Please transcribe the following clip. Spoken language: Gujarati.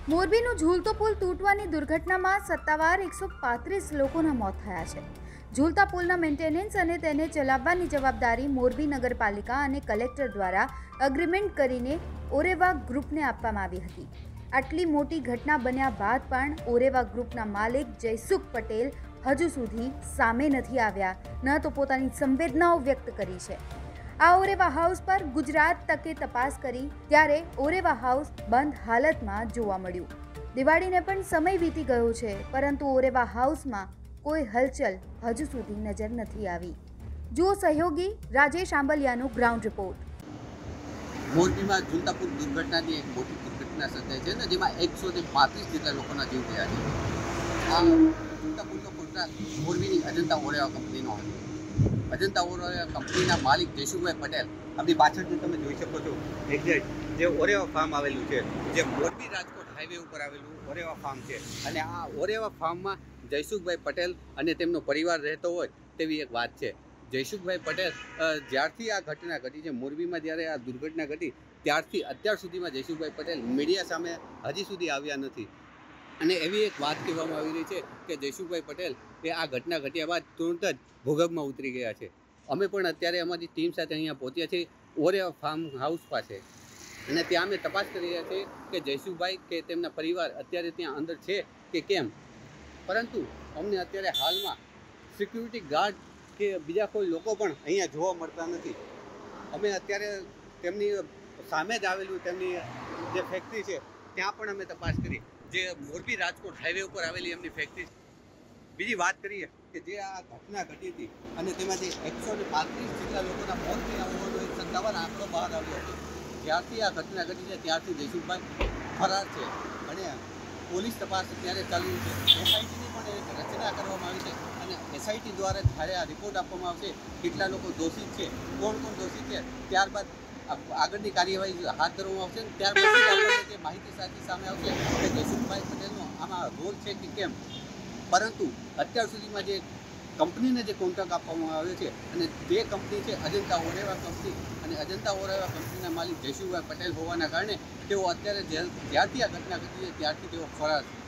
મોરબીનું ઝૂલતો પુલ તૂટવાની દુર્ઘટનામાં સત્તાવાર 135 લોકોના મોત થયા છે. ઝૂલતા પુલના મેન્ટેનન્સ અને તેને ચલાવવાની જવાબદારી મોરબી નગરપાલિકા અને કલેક્ટર દ્વારા એગ્રીમેન્ટ કરીને ઓરેવા ગ્રુપને આપવામાં આવી હતી. આટલી મોટી ઘટના બન્યા બાદ પણ ઓરેવા ગ્રુપના માલિક જયસુખ પટેલ હજુ સુધી સામે નથી આવ્યા, ન તો પોતાની સંવેદનાઓ વ્યક્ત કરી છે. આ ઓરેવા હાઉસ પર ગુજરાત તકે તપાસ કરી ત્યારે ઓરેવા હાઉસ બંધ હાલતમાં જોવા મળ્યું. દિવાળીને પણ સમય વીતી ગયો છે, પરંતુ ઓરેવા હાઉસમાં કોઈ હલચલ હજુ સુધી નજર નથી આવી. જુઓ સહયોગી રાજેશ આંબલિયાનો ગ્રાઉન્ડ રિપોર્ટ. મોરબીમાં ઝૂલતા પુલ દુર્ઘટનાની એક મોટી દુર્ઘટના સર્જાઈ છે ને જેમાં 135 જેટલા લોકોના જીવ ગયા છે. આ ઝૂલતા પુલનો કોન્ટ્રાક્ટ મોરબીની અજંતા ઓરેવા કંપનીનો હતો. અજંતા ઓરેવા કંપનીના માલિક જયસુખભાઈ પટેલ, આપણી પાછળ જે તમે જોઈ શકો છો એક્ઝેક્ટ જે ઓરેવા ફાર્મ આવેલું છે, જે મોરબી રાજકોટ હાઈવે ઉપર આવેલું ઓરેવા ફાર્મ છે, અને આ ઓરેવા ફાર્મમાં જયસુખભાઈ પટેલ અને તેમનો પરિવાર રહેતો હોય તેવી એક વાત છે. જયસુખભાઈ પટેલ જ્યારથી આ ઘટના ઘટી છે, મોરબીમાં જ્યારે આ દુર્ઘટના ઘટી ત્યારથી અત્યાર સુધીમાં જયસુખભાઈ પટેલ મીડિયા સામે હજી સુધી આવ્યા નથી. અને એવી એક વાત કહેવામાં આવી રહી છે કે જયસુખભાઈ પટેલ એ આ ઘટના ઘટ્યા બાદ તુરંત જ ભોગબમાં ઉતરી ગયા છે. અમે પણ અત્યારે અમારી ટીમ સાથે અહીંયા પહોંચ્યા છીએ ઓરેવા ફાર્મ હાઉસ પાસે, અને ત્યાં અમે તપાસ કરી રહ્યા છીએ કે જયસુખભાઈ કે તેમના પરિવાર અત્યારે ત્યાં અંદર છે કે કેમ. પરંતુ અમને અત્યારે હાલમાં સિક્યુરિટી ગાર્ડ કે બીજા કોઈ લોકો પણ અહીંયા જોવા મળતા નથી. અમે અત્યારે તેમની સામે જ આવેલું તેમની જે ફેક્ટરી છે ત્યાં પણ અમે તપાસ કરી, જે મોરબી રાજકોટ હાઈવે ઉપર આવેલી એમની ફેક્ટરી. બીજી વાત કરીએ કે જે આ ઘટના ઘટી હતી અને તેમાંથી 135 જેટલા લોકોના મોત થયા હોવાનો એક સત્તાવાર આંકડો બહાર આવ્યો હતો. જ્યારથી આ ઘટના ઘટી છે ત્યારથી જયસુખભાઈ ફરાર છે અને પોલીસ તપાસ અત્યારે ચાલુ છે. એસઆઈટીની પણ એક રચના કરવામાં આવી છે અને એસઆઈટી દ્વારા જ્યારે આ રિપોર્ટ આપવામાં આવશે કેટલા લોકો દોષિત છે, કોણ કોણ દોષિત છે, ત્યારબાદ આગળની કાર્યવાહી હાથ ધરવામાં આવશે. ત્યાર પછી આપણને જે માહિતી સાચી સામે આવશે કે જયસુખભાઈ પટેલનો આમાં રોલ છે કે કેમ. પરંતુ અત્યાર સુધીમાં જે કંપનીને જે કોન્ટ્રાક્ટ આપવામાં આવ્યો છે અને તે કંપની છે અજંતા ઓરેવા કંપની, અને અજંતા ઓરેવા કંપનીના માલિક જયસુખભાઈ પટેલ હોવાના કારણે તેઓ અત્યારે જ્યારથી આ ઘટના ઘટી છે ત્યારથી તેઓ ફરાર છે.